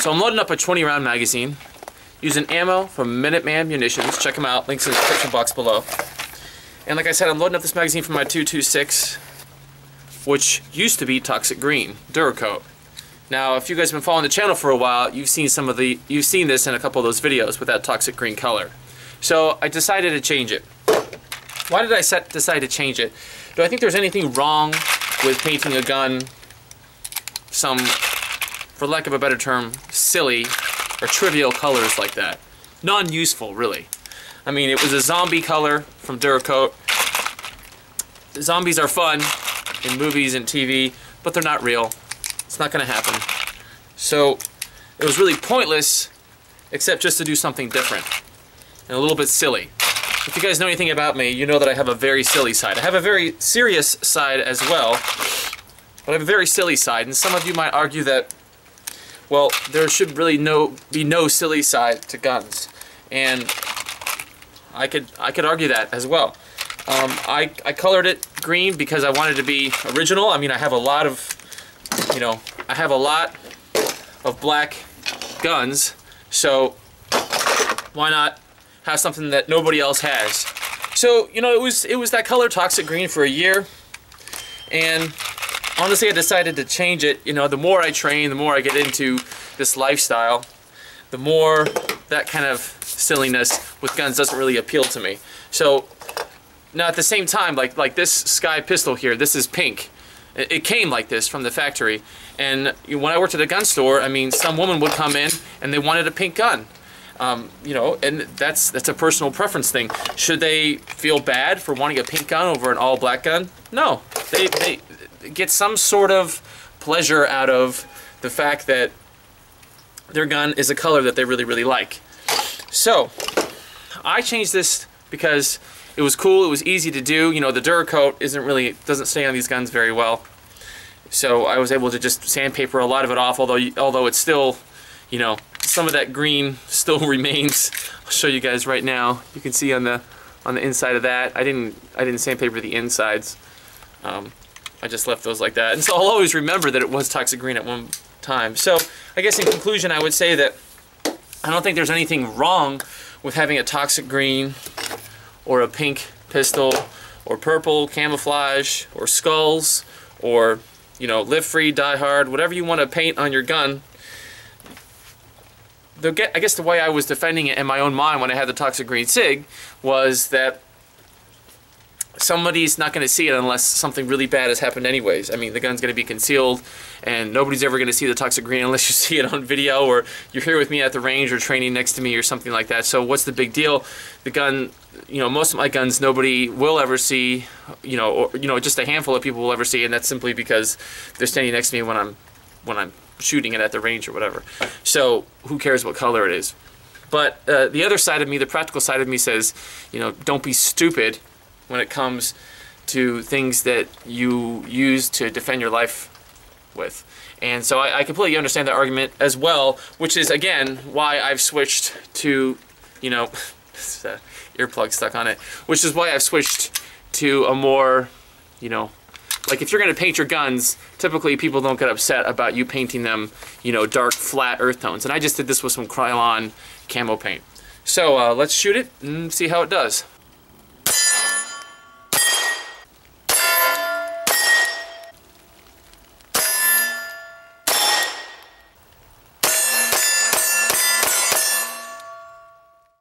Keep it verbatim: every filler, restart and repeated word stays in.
So I'm loading up a twenty round magazine using ammo from Minuteman Munitions. Check them out, links in the description box below. And like I said, I'm loading up this magazine from my two twenty-six, which used to be Toxic Green, Duracoat. Now, if you guys have been following the channel for a while, you've seen some of the, you've seen this in a couple of those videos with that Toxic Green color. So I decided to change it. Why did I set, decide to change it? Do I think there's anything wrong with painting a gun some, for lack of a better term, silly or trivial colors like that? Non-useful, really. I mean, it was a zombie color from Duracoat. Zombies are fun in movies and T V, but they're not real. It's not going to happen. So it was really pointless, except just to do something different and a little bit silly. If you guys know anything about me, you know that I have a very silly side. I have a very serious side as well, but I have a very silly side. And some of you might argue that, well, there should really no be no silly side to guns, and I could I could argue that as well. Um, I I colored it green because I wanted to be original. I mean, I have a lot of, you know, I have a lot of black guns, so why not have something that nobody else has? So, you know, it was it was that color, Toxic Green, for a year, and honestly, I decided to change it. You know, the more I train, the more I get into this lifestyle, the more that kind of silliness with guns doesn't really appeal to me. So now at the same time, like like this Sky pistol here, this is pink. It, it came like this from the factory, and when I worked at a gun store, I mean, some woman would come in and they wanted a pink gun. Um, you know, and that's that's a personal preference thing. Should they feel bad for wanting a pink gun over an all black gun? No, they they get some sort of pleasure out of the fact that their gun is a color that they really really like. So I changed this because it was cool, it was easy to do. You know, the Duracoat isn't really, doesn't stay on these guns very well. So I was able to just sandpaper a lot of it off, although although it's still, you know, some of that green still remains. I'll show you guys right now. You can see on the on the inside of that. I didn't I didn't sandpaper the insides. Um, I just left those like that. And so I'll always remember that it was Toxic Green at one time. So I guess in conclusion, I would say that I don't think there's anything wrong with having a Toxic Green or a pink pistol or purple camouflage or skulls or, you know, Live Free, Die Hard, whatever you want to paint on your gun. The, I guess the way I was defending it in my own mind when I had the Toxic Green SIG was that somebody's not going to see it unless something really bad has happened anyways. I mean, the gun's going to be concealed, and nobody's ever going to see the Toxic Green unless you see it on video or you're here with me at the range or training next to me or something like that. So what's the big deal? The gun, you know, most of my guns nobody will ever see, you know, or, you know, just a handful of people will ever see, and that's simply because they're standing next to me when I'm when I'm shooting it at the range or whatever. So who cares what color it is? But uh, the other side of me, the practical side of me says, you know, don't be stupid when it comes to things that you use to defend your life with. And so I, I completely understand that argument as well, which is, again, why I've switched to, you know, this, uh, earplug stuck on it, which is why I've switched to a more, you know, like if you're going to paint your guns, typically people don't get upset about you painting them, you know, dark, flat earth tones. And I just did this with some Krylon camo paint. So uh, let's shoot it and see how it does.